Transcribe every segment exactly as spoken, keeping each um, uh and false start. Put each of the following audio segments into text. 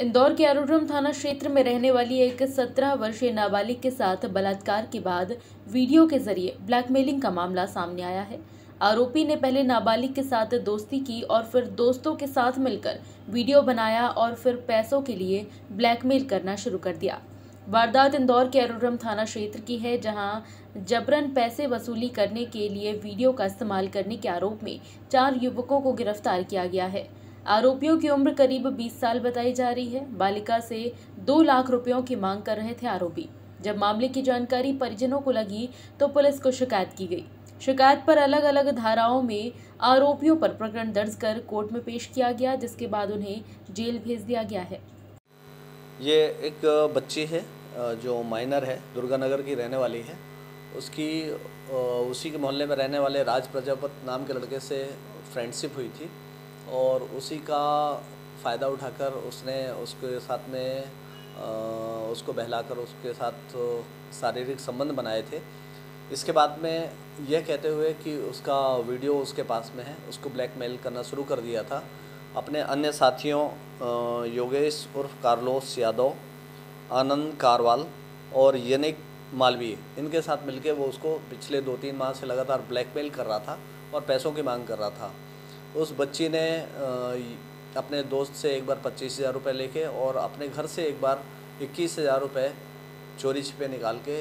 इंदौर के आरोग्यम थाना क्षेत्र में रहने वाली एक सत्रह वर्षीय नाबालिग के साथ बलात्कार के बाद वीडियो के जरिए ब्लैकमेलिंग का मामला सामने आया है। आरोपी ने पहले नाबालिग के साथ दोस्ती की और फिर दोस्तों के साथ मिलकर वीडियो बनाया और फिर पैसों के लिए ब्लैकमेल करना शुरू कर दिया। वारदात इंदौर के आरोग्यम थाना क्षेत्र की है, जहां जबरन पैसे वसूली करने के लिए वीडियो का इस्तेमाल करने के आरोप में चार युवकों को गिरफ्तार किया गया है। आरोपियों की उम्र करीब बीस साल बताई जा रही है। बालिका से दो लाख रुपयों की मांग कर रहे थे आरोपी। जब मामले की जानकारी परिजनों को लगी तो पुलिस को शिकायत की गई। शिकायत पर अलग अलग धाराओं में आरोपियों पर प्रकरण दर्ज कर कोर्ट में पेश किया गया, जिसके बाद उन्हें जेल भेज दिया गया है। ये एक बच्ची है जो माइनर है, दुर्गानगर की रहने वाली है। उसकी उसी के मोहल्ले में रहने वाले राज प्रजापत नाम के लड़के से फ्रेंडशिप हुई थी और उसी का फ़ायदा उठाकर उसने उसके साथ में उसको बहलाकर उसके साथ शारीरिक संबंध बनाए थे। इसके बाद में यह कहते हुए कि उसका वीडियो उसके पास में है, उसको ब्लैकमेल करना शुरू कर दिया था। अपने अन्य साथियों योगेश उर्फ कार्लोस यादव, आनंद कारवाल और यनिक मालवीय, इनके साथ मिलके वो उसको पिछले दो तीन माह से लगातार ब्लैकमेल कर रहा था और पैसों की मांग कर रहा था। उस बच्ची ने अपने दोस्त से एक बार पच्चीस हज़ार रुपये लेके और अपने घर से एक बार इक्कीस हज़ार रुपये चोरी छिपे निकाल के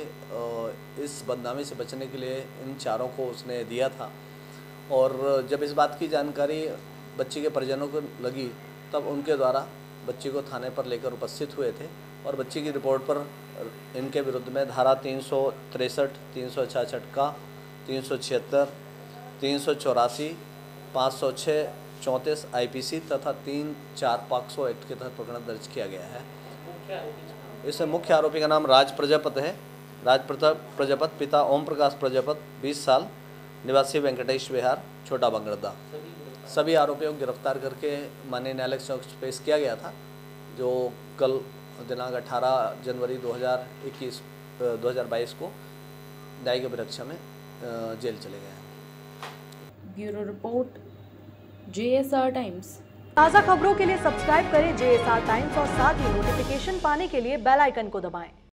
इस बदनामी से बचने के लिए इन चारों को उसने दिया था। और जब इस बात की जानकारी बच्ची के परिजनों को लगी तब उनके द्वारा बच्ची को थाने पर लेकर उपस्थित हुए थे और बच्ची की रिपोर्ट पर इनके विरुद्ध में धारा तीन सौ तिरसठ, तीन सौ छियासठ का, तीन सौ छिहत्तर, तीन सौ चौरासी, पाँच सौ छः, चौंतीस आईपीसी तथा तीन चार पॉक्सो एक्ट के तहत प्रकरण दर्ज किया गया है। इसमें मुख्य आरोपी का नाम राज प्रजापत है। राज प्रजापत पिता ओम प्रकाश प्रजापत, बीस साल, निवासी वेंकटेश विहार, छोटा बंगरदा। सभी आरोपियों को गिरफ्तार करके माननीय न्यायालय के समक्ष पेश किया गया था, जो कल दिनांक अठारह जनवरी दो हज़ार इक्कीस दो हज़ार बाईस को न्यायिक अभिरक्षा में जेल चले गए हैं। Bureau report, JSR Times. ताज़ा खबरों के लिए सब्सक्राइब करें जेएसआर टाइम्स और साथ ही नोटिफिकेशन पाने के लिए बेल आइकन को दबाएं।